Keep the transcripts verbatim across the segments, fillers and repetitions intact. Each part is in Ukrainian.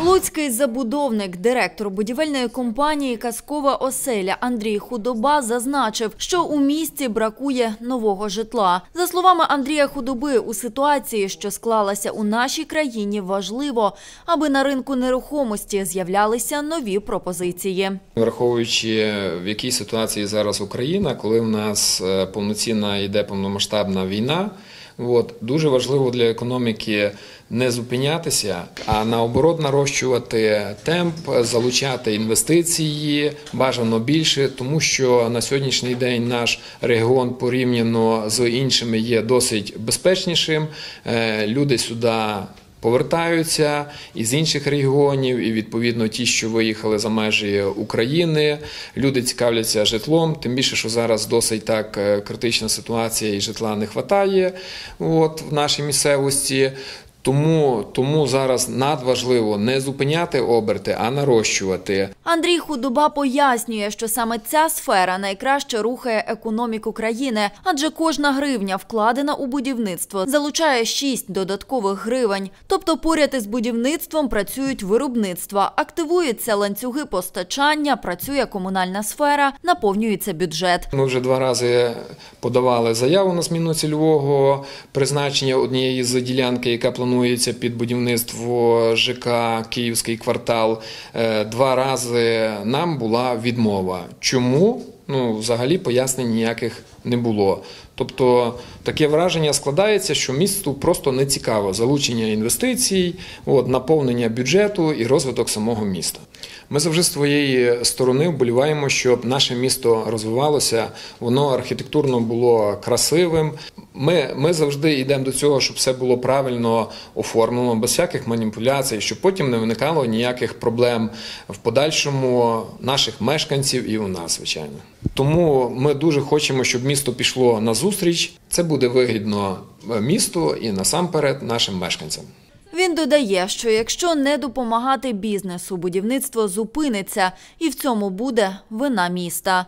Луцький забудовник, директор будівельної компанії «Казкова оселя» Андрій Худоба зазначив, що у місті бракує нового житла. За словами Андрія Худоби, у ситуації, що склалася у нашій країні, важливо, аби на ринку нерухомості з'являлися нові пропозиції. Враховуючи, в якій ситуації зараз Україна, коли в нас повноцінна йде повномасштабна війна, От, дуже важливо для економіки не зупинятися, а наоборот нарощувати темп, залучати інвестиції, бажано більше, тому що на сьогоднішній день наш регіон порівняно з іншими є досить безпечнішим. Люди сюди повертаються із інших регіонів, і відповідно ті, що виїхали за межі України, люди цікавляться житлом, тим більше, що зараз досить так критична ситуація і житла не вистачає от, в нашій місцевості. Тому, тому зараз надважливо не зупиняти оберти, а нарощувати. Андрій Худоба пояснює, що саме ця сфера найкраще рухає економіку країни, адже кожна гривня, вкладена у будівництво, залучає шість додаткових гривень. Тобто поряд із будівництвом працюють виробництва, активуються ланцюги постачання, працює комунальна сфера, наповнюється бюджет. Ми вже два рази подавали заяву на зміну цільового призначення однієї з ділянки, яка планується Планується під будівництво ЖК «Київський квартал». Два рази нам була відмова. Чому? Ну, взагалі пояснень ніяких не було. Тобто таке враження складається, що місту просто не цікаво залучення інвестицій, от, наповнення бюджету і розвиток самого міста. Ми завжди з своєї сторони вболіваємо, щоб наше місто розвивалося, воно архітектурно було красивим. Ми, ми завжди йдемо до цього, щоб все було правильно оформлено, без всяких маніпуляцій, щоб потім не виникало ніяких проблем в подальшому наших мешканців і у нас, звичайно. Тому ми дуже хочемо, щоб місто пішло на зустріч. Це буде вигідно місту і насамперед нашим мешканцям. Він додає, що якщо не допомагати бізнесу, будівництво зупиниться, і в цьому буде вина міста.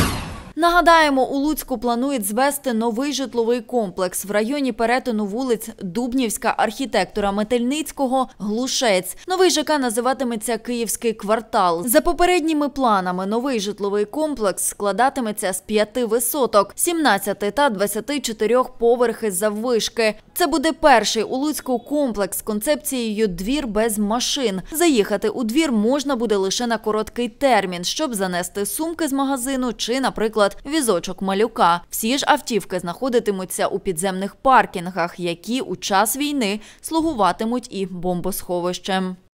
Нагадаємо, у Луцьку планують звести новий житловий комплекс в районі перетину вулиць Дубнівська, Архітектора Метельницького, Глушець. Новий ЖК називатиметься «Київський квартал». За попередніми планами, новий житловий комплекс складатиметься з п'яти висоток, сімнадцяти та двадцяти чотирьох поверхи заввишки. Це буде перший у Луцьку комплекс з концепцією «двір без машин». Заїхати у двір можна буде лише на короткий термін, щоб занести сумки з магазину чи, наприклад, візочок малюка. Всі ж автівки знаходитимуться у підземних паркінгах, які у час війни слугуватимуть і бомбосховищем.